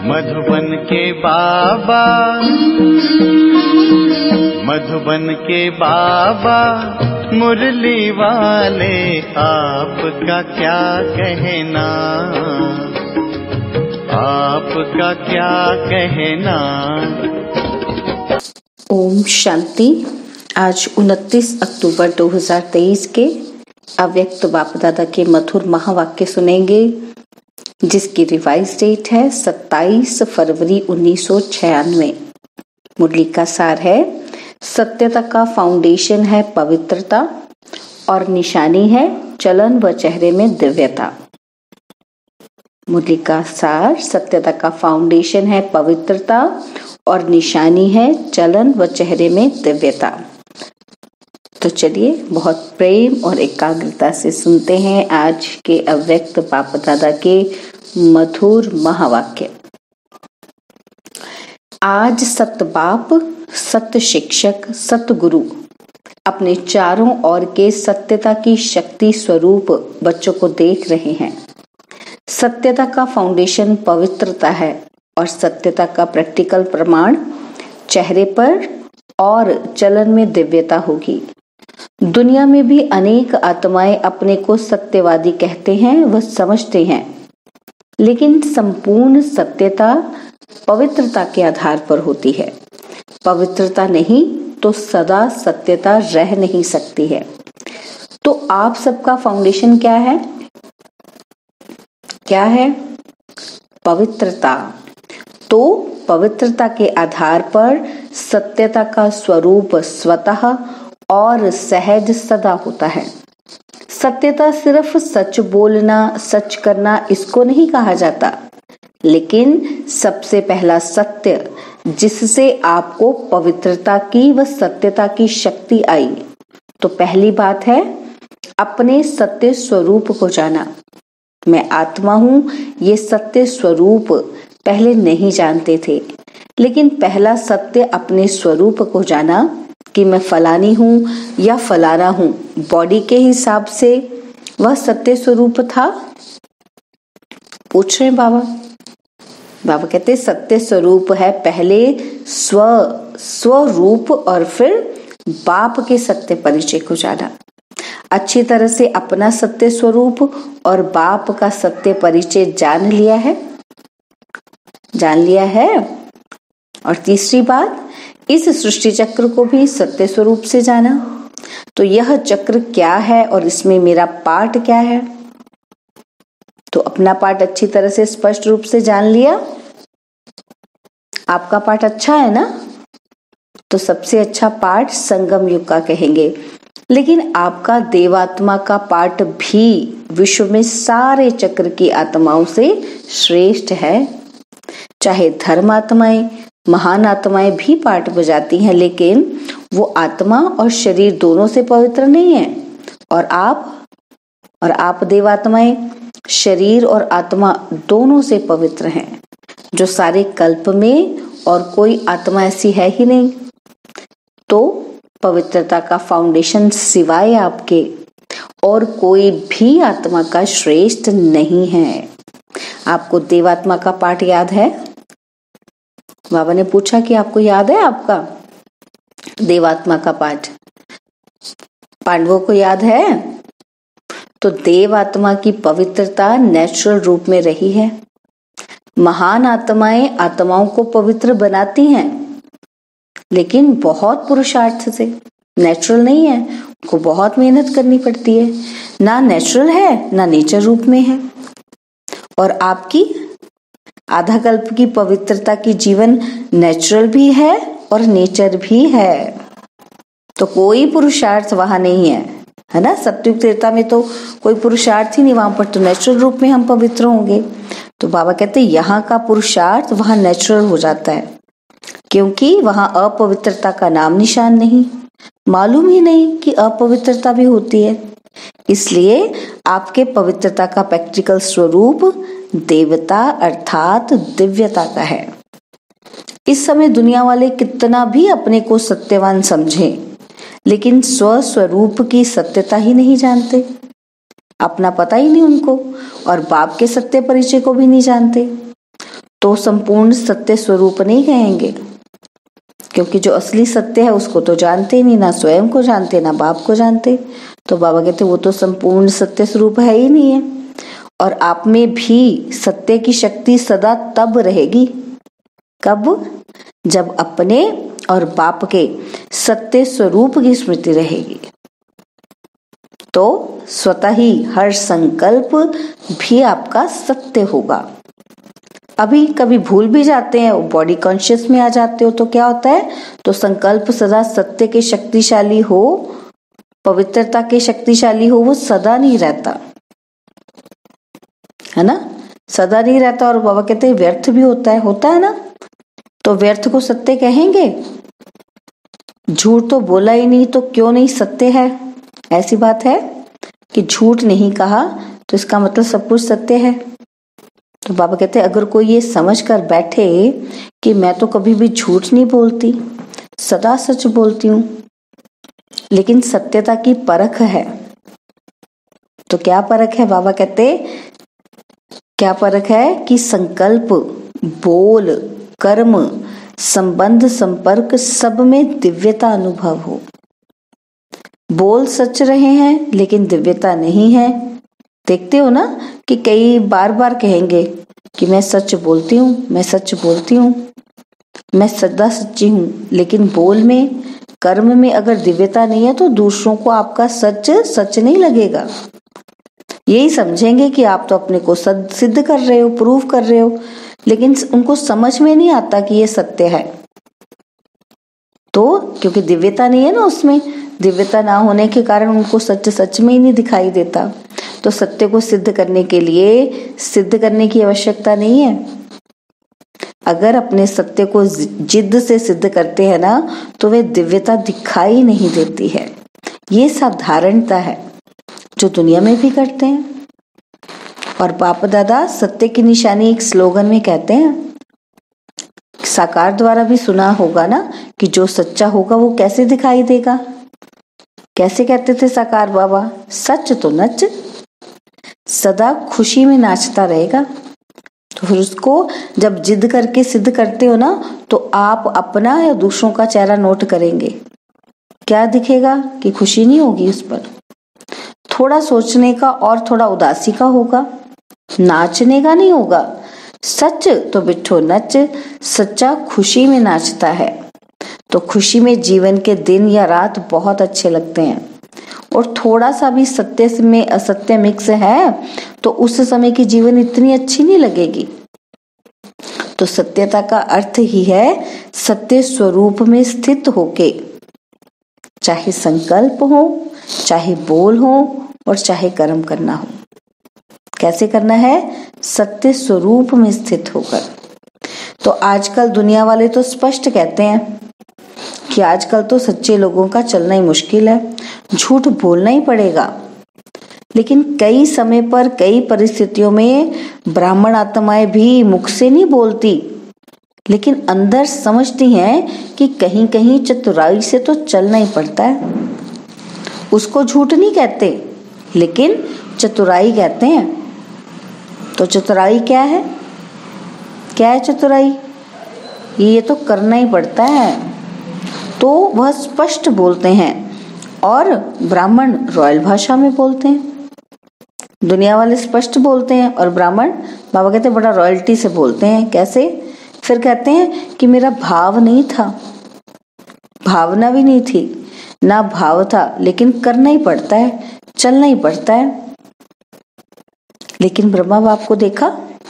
मधुबन के बाबा, मधुबन के बाबा मुरली वाले, आपका क्या कहना, आपका क्या कहना। ओम शांति। आज 29 अक्टूबर 2023 के अव्यक्त बाप दादा के मधुर महावाक्य सुनेंगे, जिसकी रिवाइज डेट है 27 फरवरी 1996। मुरली का सार है, सत्यता का फाउंडेशन है पवित्रता और निशानी है चलन व चेहरे में दिव्यता। मुरली का सार, सत्यता का फाउंडेशन है पवित्रता और निशानी है चलन व चेहरे में दिव्यता। तो चलिए बहुत प्रेम और एकाग्रता से सुनते हैं आज के अव्यक्त बाप दादा के मधुर महावाक्य। आज सत बाप, सत शिक्षक, सत गुरु अपने चारों ओर के सत्यता की शक्ति स्वरूप बच्चों को देख रहे हैं। सत्यता का फाउंडेशन पवित्रता है और सत्यता का प्रैक्टिकल प्रमाण चेहरे पर और चलन में दिव्यता होगी। दुनिया में भी अनेक आत्माएं अपने को सत्यवादी कहते हैं, वह समझते हैं, लेकिन संपूर्ण सत्यता पवित्रता के आधार पर होती है। पवित्रता नहीं तो सदा सत्यता रह नहीं सकती है। तो आप सबका फाउंडेशन क्या है? क्या है? पवित्रता। तो पवित्रता के आधार पर सत्यता का स्वरूप स्वतः और सहज सदा होता है। सत्यता सिर्फ सच बोलना, सच करना, इसको नहीं कहा जाता, लेकिन सबसे पहला सत्य जिससे आपको पवित्रता की व सत्यता की शक्ति आई। तो पहली बात है अपने सत्य स्वरूप को जाना। मैं आत्मा हूं, ये सत्य स्वरूप पहले नहीं जानते थे, लेकिन पहला सत्य अपने स्वरूप को जाना कि मैं फलानी हूं या फलाना हूं। बॉडी के हिसाब से वह सत्य स्वरूप था। पूछ रहे हैं बाबा। बाबा कहते सत्य स्वरूप है पहले स्वरूप और फिर बाप के सत्य परिचय को जाना। अच्छी तरह से अपना सत्य स्वरूप और बाप का सत्य परिचय जान लिया है। और तीसरी बात, इस सृष्टि चक्र को भी सत्य स्वरूप से जाना। तो यह चक्र क्या है और इसमें मेरा पार्ट क्या है? तो अपना पार्ट अच्छी तरह से स्पष्ट रूप से जान लिया। आपका पार्ट अच्छा है ना? तो सबसे अच्छा पार्ट संगम युग का कहेंगे, लेकिन आपका देवात्मा का पार्ट भी विश्व में सारे चक्र की आत्माओं से श्रेष्ठ है। चाहे धर्म आत्माएं, महान आत्माएं भी पार्ट बजाती हैं, लेकिन वो आत्मा और शरीर दोनों से पवित्र नहीं है। और आप देवात्माएं शरीर और आत्मा दोनों से पवित्र हैं, जो सारे कल्प में और कोई आत्मा ऐसी है ही नहीं। तो पवित्रता का फाउंडेशन सिवाय आपके और कोई भी आत्मा का श्रेष्ठ नहीं है। आपको देवात्मा का पाठ याद है? बाबा ने पूछा कि आपको याद है आपका देवात्मा का पाठ? पांडवों को याद है? तो देवात्मा की पवित्रता नेचुरल रूप में रही है। महान आत्माएं आत्माओं को पवित्र बनाती हैं, लेकिन बहुत पुरुषार्थ से। नेचुरल नहीं है, उनको बहुत मेहनत करनी पड़ती है। ना नेचुरल है ना नेचर रूप में है। और आपकी आधा कल्प की पवित्रता की जीवन नेचुरल भी है और नेचर भी है। तो कोई पुरुषार्थ वहां नहीं है ना? सत्युग त्रेता में तो कोई पुरुषार्थ ही नहीं, वहां पर तो नेचुरल रूप में हम पवित्र होंगे। तो बाबा कहते हैं यहाँ का पुरुषार्थ वहां नेचुरल हो जाता है, क्योंकि वहां अपवित्रता का नाम निशान नहीं, मालूम ही नहीं कि अपवित्रता भी होती है। इसलिए आपके पवित्रता का प्रैक्टिकल स्वरूप देवता अर्थात दिव्यता का है। इस समय दुनिया वाले कितना भी अपने को सत्यवान समझें, लेकिन स्वस्वरूप की सत्यता ही नहीं जानते। अपना पता ही नहीं उनको, और बाप के सत्य परिचय को भी नहीं जानते। तो संपूर्ण सत्य स्वरूप नहीं कहेंगे, क्योंकि जो असली सत्य है उसको तो जानते ही नहीं, ना स्वयं को जानते ना बाप को जानते। तो बाबा कहते वो तो संपूर्ण सत्य स्वरूप है ही नहीं है। और आप में भी सत्य की शक्ति सदा तब रहेगी, कब? जब अपने और बाप के सत्य स्वरूप की स्मृति रहेगी, तो स्वतः ही हर संकल्प भी आपका सत्य होगा। अभी कभी भूल भी जाते हैं, बॉडी कॉन्शियस में आ जाते हो, तो क्या होता है? तो संकल्प सदा सत्य के शक्तिशाली हो, पवित्रता के शक्तिशाली हो, वो सदा नहीं रहता, है ना? सदा नहीं रहता। और बाबा कहते हैं व्यर्थ भी होता है ना? तो व्यर्थ को सत्य कहेंगे? झूठ तो बोला ही नहीं तो क्यों नहीं सत्य है? ऐसी बात है कि झूठ नहीं कहा तो इसका मतलब सब कुछ सत्य है। तो बाबा कहते हैं अगर कोई ये समझ कर बैठे कि मैं तो कभी भी झूठ नहीं बोलती, सदा सच बोलती हूँ, लेकिन सत्यता की परख है। तो क्या परख है? बाबा कहते क्या परख है? कि संकल्प, बोल, कर्म, संबंध, संपर्क सब में दिव्यता अनुभव हो। बोल सच रहे हैं लेकिन दिव्यता नहीं है। देखते हो ना कि कई बार बार कहेंगे कि मैं सच बोलती हूँ, मैं सच बोलती हूँ, मैं सदा सच्ची हूँ, लेकिन बोल में, कर्म में अगर दिव्यता नहीं है तो दूसरों को आपका सच सच नहीं लगेगा। यही समझेंगे कि आप तो अपने को सिद्ध कर रहे हो, प्रूव कर रहे हो, लेकिन उनको समझ में नहीं आता कि ये सत्य है। तो क्योंकि दिव्यता नहीं है ना उसमें, दिव्यता ना होने के कारण उनको सच सच में ही नहीं दिखाई देता। तो सत्य को सिद्ध करने के लिए सिद्ध करने की आवश्यकता नहीं है। अगर अपने सत्य को जिद्द से सिद्ध करते हैं ना तो वे दिव्यता दिखाई नहीं देती है। ये साधारणता है जो दुनिया में भी करते हैं। और बाप दादा सत्य की निशानी एक स्लोगन में कहते हैं, साकार द्वारा भी सुना होगा ना कि जो सच्चा होगा वो कैसे दिखाई देगा। कैसे कहते थे साकार बाबा? सच तो नच, सदा खुशी में नाचता रहेगा। तो फिर उसको जब जिद करके सिद्ध करते हो ना तो आप अपना या दूसरों का चेहरा नोट करेंगे, क्या दिखेगा? कि खुशी नहीं होगी उस पर, थोड़ा सोचने का और थोड़ा उदासी का होगा, नाचने का नहीं होगा। सच तो बिट्ठो नच, सच्चा खुशी में नाचता है। तो खुशी में जीवन के दिन या रात बहुत अच्छे लगते हैं, और थोड़ा सा भी सत्य में असत्य मिक्स है तो उस समय की जीवन इतनी अच्छी नहीं लगेगी। तो सत्यता का अर्थ ही है सत्य स्वरूप में स्थित होके, चाहे संकल्प हो, चाहे बोल हो और चाहे कर्म करना हो। कैसे करना है? सत्य स्वरूप में स्थित होकर। तो आजकल दुनिया वाले तो स्पष्ट कहते हैं कि आजकल तो सच्चे लोगों का चलना ही मुश्किल है, झूठ बोलना ही पड़ेगा। लेकिन कई समय पर कई परिस्थितियों में ब्राह्मण आत्माएं भी मुख से नहीं बोलती, लेकिन अंदर समझती हैं कि कहीं कहीं चतुराई से तो चलना ही पड़ता है। उसको झूठ नहीं कहते लेकिन चतुराई कहते हैं। तो चतुराई क्या है? क्या है चतुराई? ये तो करना ही पड़ता है। तो वह स्पष्ट बोलते हैं और ब्राह्मण रॉयल भाषा में बोलते हैं। दुनिया वाले स्पष्ट बोलते हैं और ब्राह्मण, बाबा कहते हैं, बड़ा रॉयल्टी से बोलते हैं। कैसे? फिर कहते हैं कि मेरा भाव नहीं था, भावना भी नहीं थी, ना भाव था, लेकिन करना ही पड़ता है, चलना ही पड़ता है। लेकिन ब्रह्मा बाप को देखा,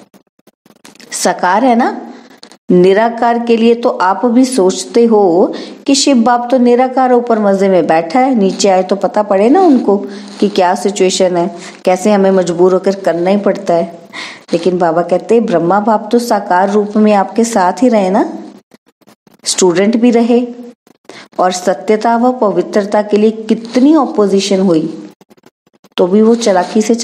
साकार है ना, निराकार के लिए तो आप भी सोचते हो कि शिव बाप तो निराकार ऊपर मजे में बैठा है, नीचे आए तो पता पड़े ना उनको कि क्या सिचुएशन है, कैसे हमें मजबूर होकर करना ही पड़ता है। लेकिन बाबा कहते हैं ब्रह्मा बाप तो साकार रूप में आपके साथ ही रहे ना, स्टूडेंट भी रहे, और सत्यता व पवित्रता के लिए कितनी ऑपोजिशन हुई तो भी वो चालाकी से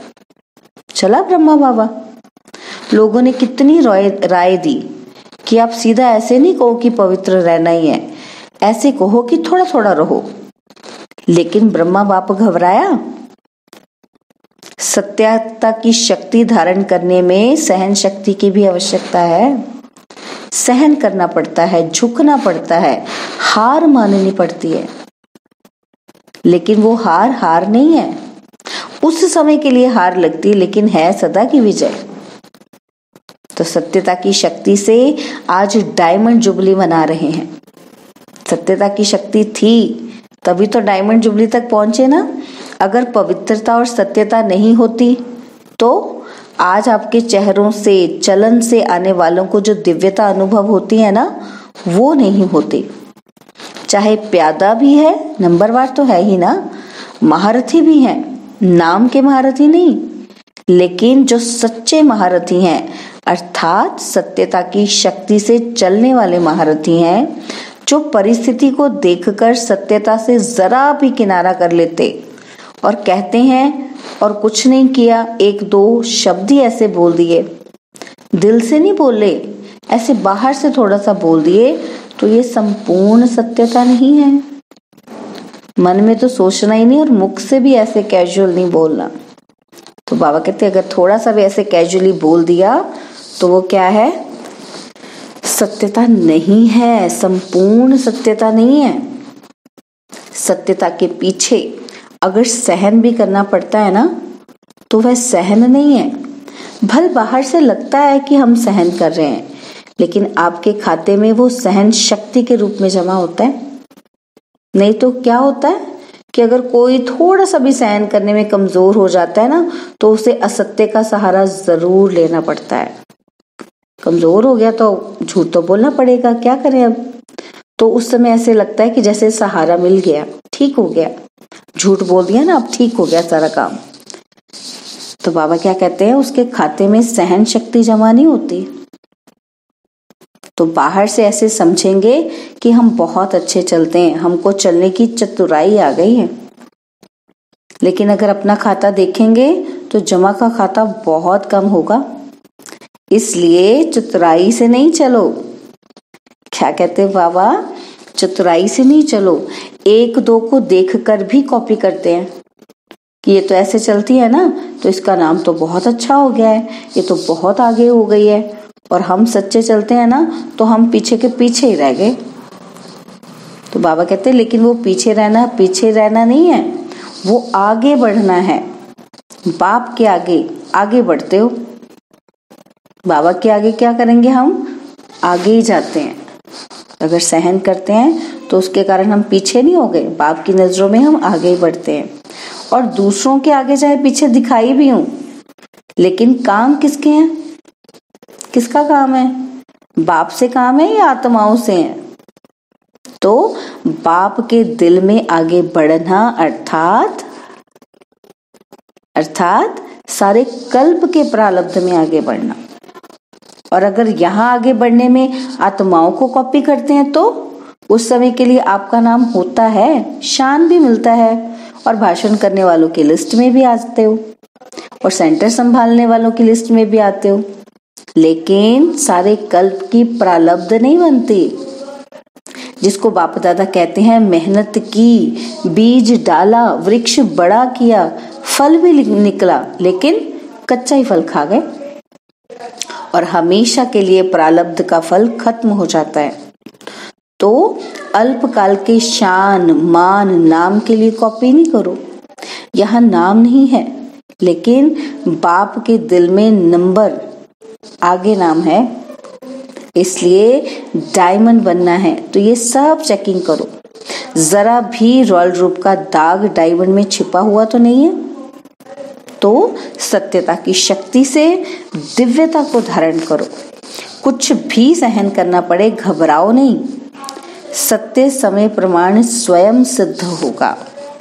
चला ब्रह्मा बाबा। लोगों ने कितनी राय दी कि आप सीधा ऐसे नहीं कहो कि पवित्र रहना ही है, ऐसे कहो कि थोड़ा थोड़ा रहो। लेकिन ब्रह्मा बाप घबराया? सत्यता की शक्ति धारण करने में सहन शक्ति की भी आवश्यकता है। सहन करना पड़ता है, झुकना पड़ता है, हार माननी पड़ती है। लेकिन वो हार नहीं है, उस समय के लिए हार लगती है, लेकिन है सदा की विजय। तो सत्यता की शक्ति से आज डायमंड जुबली मना रहे हैं। सत्यता की शक्ति थी तभी तो डायमंड जुबली तक पहुंचे ना। अगर पवित्रता और सत्यता नहीं होती तो आज आपके चेहरों से, चलन से आने वालों को जो दिव्यता अनुभव होती है ना, वो नहीं होती। चाहे प्यादा भी है, नंबरवार तो है ही ना, महारथी भी हैं, नाम के महारथी नहीं, लेकिन जो सच्चे महारथी हैं अर्थात सत्यता की शक्ति से चलने वाले महारथी हैं, जो परिस्थिति को देखकर सत्यता से जरा भी किनारा कर लेते और कहते हैं और कुछ नहीं किया, एक दो शब्द ही ऐसे बोल दिए, दिल से नहीं बोले, ऐसे बाहर से थोड़ा सा बोल दिए, तो ये संपूर्ण सत्यता नहीं है। मन में तो सोचना ही नहीं और मुख से भी ऐसे कैजुअल नहीं बोलना। तो बाबा कहते हैं अगर थोड़ा सा भी ऐसे कैजुअली बोल दिया तो वो क्या है? सत्यता नहीं है, संपूर्ण सत्यता नहीं है। सत्यता के पीछे अगर सहन भी करना पड़ता है ना, तो वह सहन नहीं है। भल बाहर से लगता है कि हम सहन कर रहे हैं, लेकिन आपके खाते में वो सहन शक्ति के रूप में जमा होता है। नहीं तो क्या होता है कि अगर कोई थोड़ा सा भी सहन करने में कमजोर हो जाता है ना, तो उसे असत्य का सहारा जरूर लेना पड़ता है। कमजोर हो गया तो झूठ तो बोलना पड़ेगा, क्या करें अब। तो उस समय ऐसे लगता है कि जैसे सहारा मिल गया, ठीक हो गया, झूठ बोल दिया ना, अब ठीक हो गया सारा काम। तो बाबा क्या कहते हैं, उसके खाते में सहन शक्ति जमा नहीं होती। तो बाहर से ऐसे समझेंगे कि हम बहुत अच्छे चलते हैं, हमको चलने की चतुराई आ गई है, लेकिन अगर अपना खाता देखेंगे तो जमा का खाता बहुत कम होगा। इसलिए चतुराई से नहीं चलो। क्या कहते हैं बाबा? चतुराई से नहीं चलो। एक दो को देखकर भी कॉपी करते हैं कि ये तो ऐसे चलती है ना, तो इसका नाम तो बहुत अच्छा हो गया है, ये तो बहुत आगे हो गई है। और हम सच्चे चलते हैं ना, तो हम पीछे के पीछे ही रह गए। तो बाबा कहते हैं लेकिन वो पीछे रहना नहीं है, वो आगे बढ़ना है। बाप के आगे आगे बढ़ते हो, बाबा के आगे क्या करेंगे? हम आगे ही जाते हैं। अगर सहन करते हैं तो उसके कारण हम पीछे नहीं हो गए, बाप की नजरों में हम आगे ही बढ़ते हैं। और दूसरों के आगे चाहे पीछे दिखाई भी हूं, लेकिन काम किसके हैं? किसका काम है? बाप से काम है या आत्माओं से है? तो बाप के दिल में आगे बढ़ना अर्थात सारे कल्प के प्रारब्ध में आगे बढ़ना। और अगर यहाँ आगे बढ़ने में आत्माओं को कॉपी करते हैं तो उस समय के लिए आपका नाम होता है, शान भी मिलता है, और भाषण करने वालों की लिस्ट में भी आते हो, और सेंटर संभालने वालों की लिस्ट में भी आते हो। लेकिन सारे कल्प की प्रारब्ध नहीं बनती। जिसको बाप दादा कहते हैं मेहनत की, बीज डाला, वृक्ष बड़ा किया, फल भी निकला, लेकिन कच्चा ही फल खा गए, और हमेशा के लिए प्रारब्ध का फल खत्म हो जाता है। तो अल्पकाल के शान, मान, नाम के लिए कॉपी नहीं करो। यहाँ नाम नहीं है, लेकिन बाप के दिल में नंबर आगे नाम है। इसलिए डायमंड बनना है तो ये सब चेकिंग करो। जरा भी रॉयल रूप का दाग डायमंड में छिपा हुआ तो नहीं है। तो सत्यता की शक्ति से दिव्यता को धारण करो। कुछ भी सहन करना पड़े, घबराओ नहीं। सत्य समय प्रमाण स्वयं सिद्ध होगा।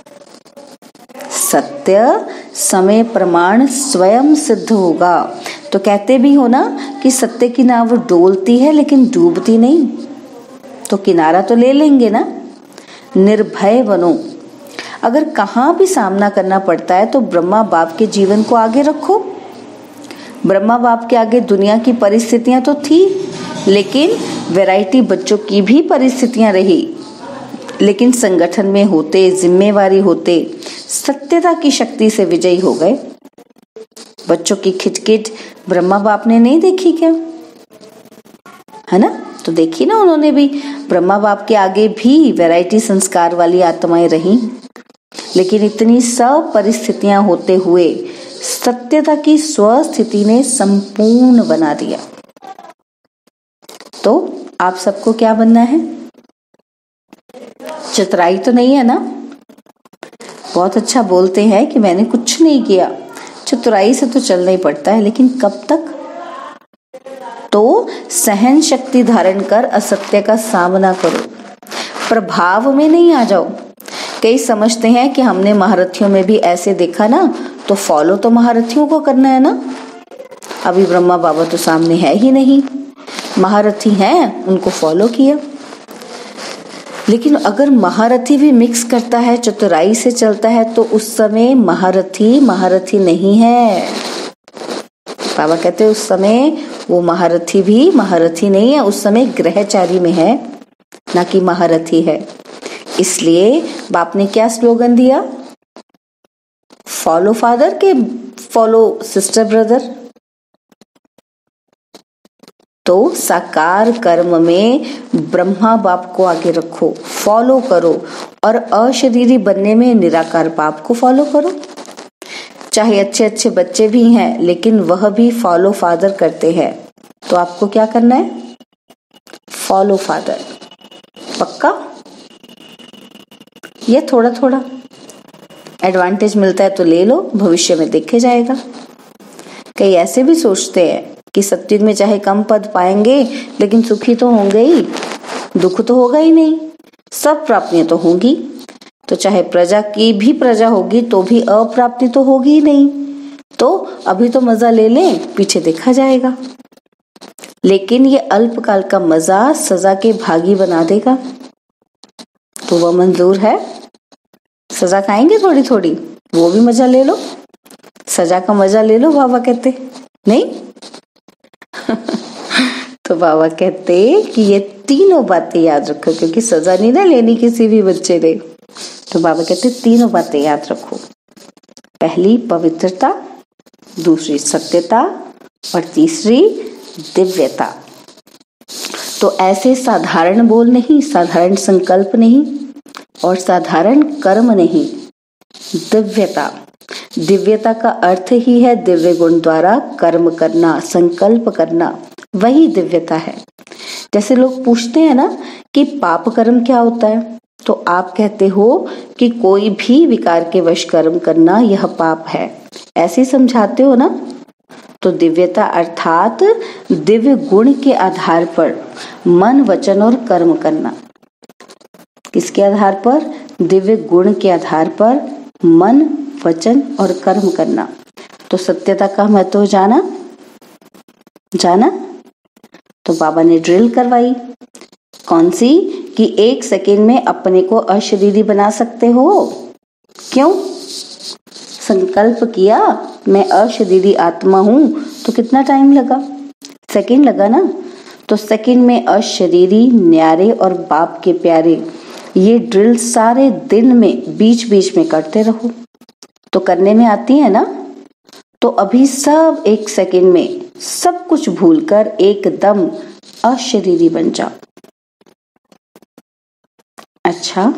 सत्य समय प्रमाण स्वयं सिद्ध होगा। तो कहते भी हो ना कि सत्य की नाव डोलती है लेकिन डूबती नहीं। तो किनारा तो ले लेंगे ना। निर्भय बनो। अगर कहाँ भी सामना करना पड़ता है तो ब्रह्मा बाप के जीवन को आगे रखो। ब्रह्मा बाप के आगे दुनिया की परिस्थितियां तो थी, लेकिन वैरायटी बच्चों की भी परिस्थितियां रही। लेकिन संगठन में होते, जिम्मेवारी होते, सत्यता की शक्ति से विजयी हो गए। बच्चों की खिटखिट ब्रह्मा बाप ने नहीं देखी क्या, है ना? तो देखी ना, उन्होंने भी, ब्रह्मा बाप के आगे भी वैरायटी संस्कार वाली आत्माएं रही, लेकिन इतनी सब परिस्थितियां होते हुए सत्यता की स्वस्थिति ने संपूर्ण बना दिया। तो आप सबको क्या बनना है? चतुराई तो नहीं है ना? बहुत अच्छा बोलते हैं कि मैंने कुछ नहीं किया, चतुराई से तो चलना ही पड़ता है, लेकिन कब तक? तो सहन शक्ति धारण कर असत्य का सामना करो, प्रभाव में नहीं आ जाओ। कई समझते हैं कि हमने महारथियों में भी ऐसे देखा ना, तो फॉलो तो महारथियों को करना है ना। अभी ब्रह्मा बाबा तो सामने है ही नहीं, महारथी हैं, उनको फॉलो किया। लेकिन अगर महारथी भी मिक्स करता है, चतुराई से चलता है, तो उस समय महारथी नहीं है। बाबा कहते हैं उस समय वो महारथी भी महारथी नहीं है, उस समय ग्रहचारी में है, ना कि महारथी है। इसलिए बाप ने क्या स्लोगन दिया? फॉलो फादर के फॉलो सिस्टर ब्रदर। तो साकार कर्म में ब्रह्मा बाप को आगे रखो, फॉलो करो, और अशरीरी बनने में निराकार बाप को फॉलो करो। चाहे अच्छे अच्छे बच्चे भी हैं, लेकिन वह भी फॉलो फादर करते हैं, तो आपको क्या करना है? Follow father. पक्का? ये थोड़ा थोड़ा एडवांटेज मिलता है तो ले लो, भविष्य में देखे जाएगा। कई ऐसे भी सोचते हैं कि सत्युग में चाहे कम पद पाएंगे, लेकिन सुखी तो होंगे ही, दुख तो होगा ही नहीं, सब प्राप्तियां तो होंगी। तो चाहे प्रजा की भी प्रजा होगी तो भी अप्राप्ति तो होगी ही नहीं। तो अभी तो मजा ले लें, पीछे देखा जाएगा। लेकिन ये अल्पकाल का मजा सजा के भागी बना देगा, तो वह मंजूर है? सजा खाएंगे थोड़ी थोड़ी, वो भी मजा ले लो, सजा का मजा ले लो, बाबा कहते नहीं। तो बाबा कहते कि ये तीनों बातें याद रखो, क्योंकि सजा नहीं ना लेनी किसी भी बच्चे ने। तो बाबा कहते तीनों बातें याद रखो, पहली पवित्रता, दूसरी सत्यता, और तीसरी दिव्यता। तो ऐसे साधारण बोल नहीं, साधारण संकल्प नहीं, और साधारण कर्म नहीं, दिव्यता। दिव्यता का अर्थ ही है दिव्य गुण द्वारा कर्म करना, संकल्प करना, वही दिव्यता है। जैसे लोग पूछते हैं ना कि पाप कर्म क्या होता है, तो आप कहते हो कि कोई भी विकार के वश कर्म करना यह पाप है, ऐसे समझाते हो ना। तो दिव्यता अर्थात दिव्य गुण के आधार पर मन, वचन और कर्म करना। किसके आधार पर? दिव्य गुण के आधार पर मन, वचन और कर्म करना। तो सत्यता का महत्व जाना? तो बाबा ने ड्रिल करवाई, कौन सी? कि 1 सेकेंड में अपने को अशरीरी बना सकते हो। क्यों? संकल्प किया मैं अशरीरी आत्मा हूं, तो कितना टाइम लगा? सेकेंड लगा ना। तो सेकेंड में अशरीरी, न्यारे और बाप के प्यारे, ये ड्रिल सारे दिन में बीच बीच में करते रहो, तो करने में आती है ना। तो अभी सब 1 सेकेंड में सब कुछ भूलकर एकदम अशरीरी बन जाओ। अच्छा,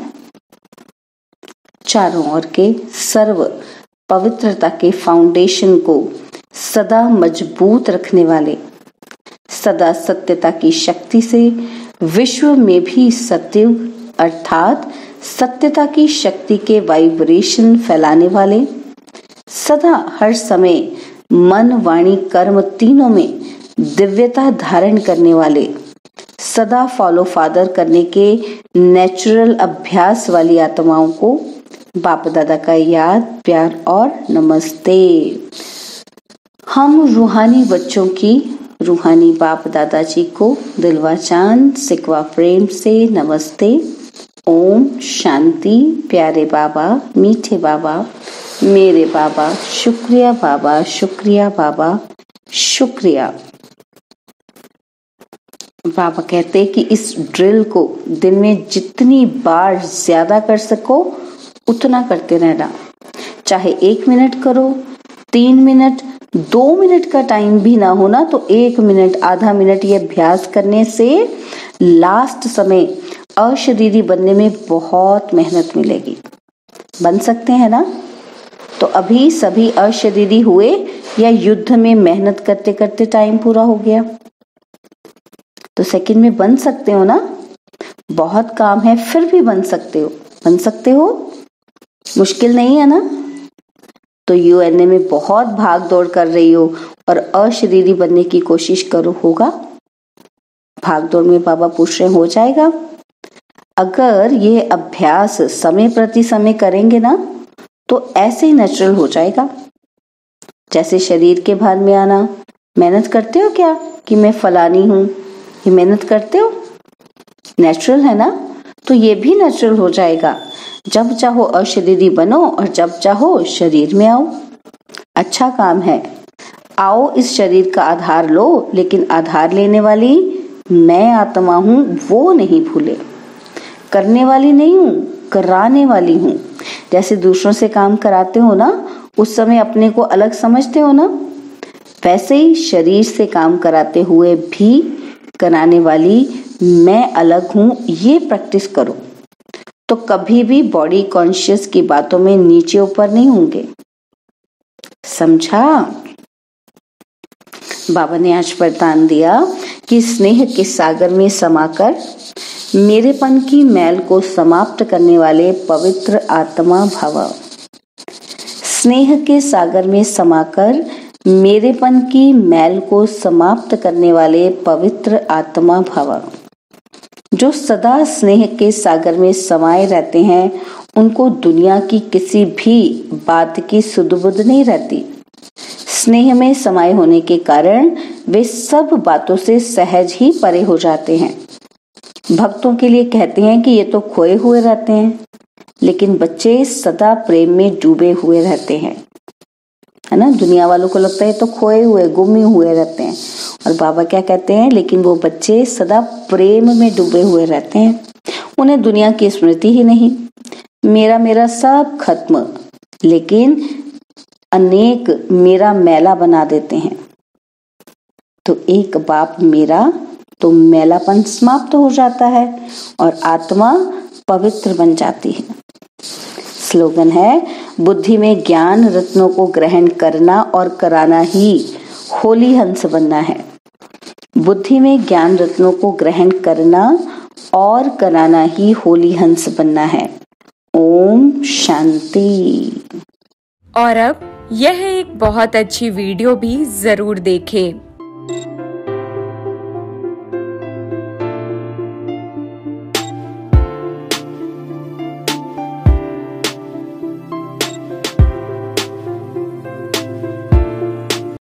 चारों ओर के सर्व पवित्रता के फाउंडेशन को सदा मजबूत रखने वाले, सदा सत्यता की शक्ति से विश्व में भी सत्युग अर्थात सत्यता की शक्ति के वाइब्रेशन फैलाने वाले, सदा हर समय मन, वाणी, कर्म तीनों में दिव्यता धारण करने वाले, सदा फॉलो फादर करने के नेचुरल अभ्यास वाली आत्माओं को बाप दादा का याद, प्यार और नमस्ते। हम रूहानी बच्चों की रूहानी बाप दादा जी को दिलवा चांद सिकवा प्रेम से नमस्ते। ओम शांति। प्यारे बाबा, मीठे बाबा, मेरे बाबा, शुक्रिया बाबा, शुक्रिया बाबा, शुक्रिया। बाबा कहते कि इस ड्रिल को दिन में जितनी बार ज्यादा कर सको उतना करते रहना। चाहे 1 मिनट करो, 3 मिनट, 2 मिनट का टाइम भी ना हो ना तो 1 मिनट, आधा मिनट ये अभ्यास करने से लास्ट समय अशरीरी बनने में बहुत मेहनत मिलेगी। बन सकते हैं ना? तो अभी सभी अशरीरी हुए या युद्ध में मेहनत करते करते टाइम पूरा हो गया? तो सेकंड में बन सकते हो ना? बहुत काम है फिर भी बन सकते हो। बन सकते हो? मुश्किल नहीं है ना? तो यूएनए में बहुत भाग दौड़ कर रही हो और अशरीरी बनने की कोशिश करो, होगा? भाग दौड़ में बाबा पूछ रहे हो जाएगा? अगर ये अभ्यास समय प्रति समय करेंगे ना तो ऐसे ही नेचुरल हो जाएगा। जैसे शरीर के भार में आना, मेहनत करते हो क्या कि मैं फलानी हूं, ये मेहनत करते हो? नेचुरल है ना? तो ये भी नेचुरल हो जाएगा। जब चाहो अशरीरी बनो और जब चाहो शरीर में आओ। अच्छा काम है। आओ इस शरीर का आधार लो, लेकिन आधार लेने वाली मैं आत्मा हूं वो नहीं भूले। करने वाली नहीं हूं, कराने वाली हूं। जैसे दूसरों से काम कराते हो ना, उस समय अपने को अलग समझते हो ना, वैसे ही शरीर से काम कराते हुए भी कराने वाली मैं अलग हूं, ये प्रैक्टिस करो। तो कभी भी बॉडी कॉन्शियस की बातों में नीचे ऊपर नहीं होंगे। समझा? बाबा ने आज वरदान दिया कि स्नेह के सागर में समाकर मेरेपन की मैल को समाप्त करने वाले पवित्र आत्मा भव। स्नेह के सागर में समाकर मेरेपन की मैल को समाप्त करने वाले पवित्र आत्मा भव। जो सदा स्नेह के सागर में समाये रहते हैं उनको दुनिया की किसी भी बात की सुध-बुध नहीं रहती। स्नेह में समाये होने के कारण वे सब बातों से सहज ही परे हो जाते हैं। भक्तों के लिए कहते हैं कि ये तो खोए हुए रहते हैं, लेकिन बच्चे सदा प्रेम में डूबे हुए रहते हैं, है ना? दुनिया वालों को लगता है तो खोए हुए, गुमे हुए रहते हैं, और बाबा क्या कहते हैं, लेकिन वो बच्चे सदा प्रेम में डूबे हुए रहते हैं। उन्हें दुनिया की स्मृति ही नहीं, मेरा मेरा सब खत्म, लेकिन अनेक मेरा मैला बना देते हैं। तो एक बाप मेरा तो मैलापन समाप्त हो जाता है और आत्मा पवित्र बन जाती है। स्लोगन है, बुद्धि में ज्ञान रत्नों को ग्रहण करना और कराना ही होली हंस बनना है। बुद्धि में ज्ञान रत्नों को ग्रहण करना और कराना ही होली हंस बनना है। ओम शांति। और अब यह एक बहुत अच्छी वीडियो भी जरूर देखें।